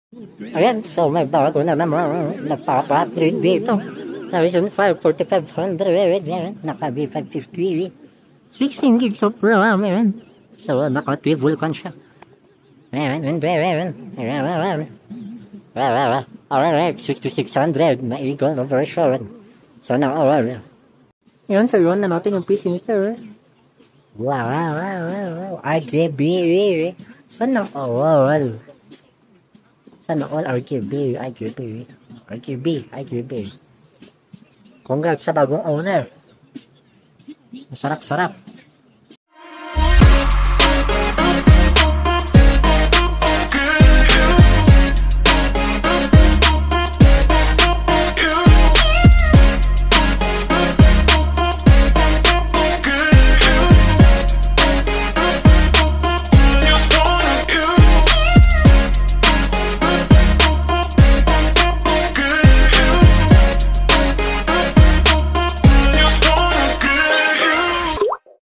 Ayan, so may bago na naman nagpapaprint dito. Sa Ryzen 5 4500, naka B550, 16 gigs of RAM, so naka 3 VULCAN siya. Alright, 6600, na-eagle na version. So na all. Yun, so yun na natin yung PC sir. Wow, RGB. Sana all. Sana all RGB. Congrats sa bagong owner. Masarap-sarap.